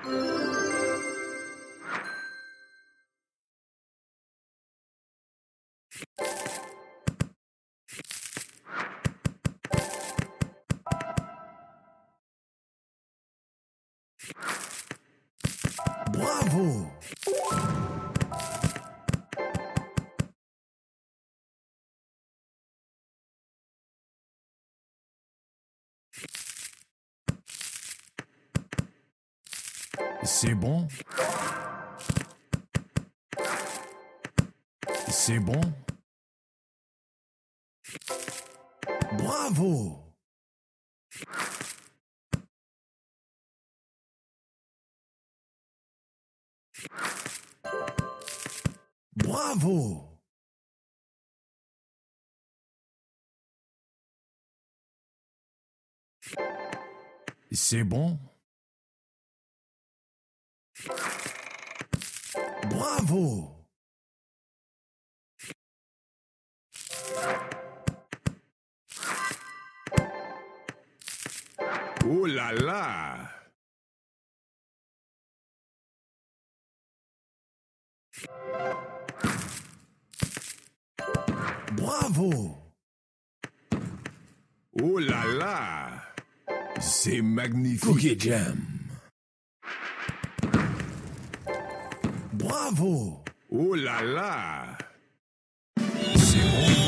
Bravo! C'est bon? C'est bon? Bravo! Bravo! C'est bon? Bravo! Oh là là! Bravo! Oh là là! C'est magnifique! Cookie Jam. Bravo! Oh là là! C'est bon!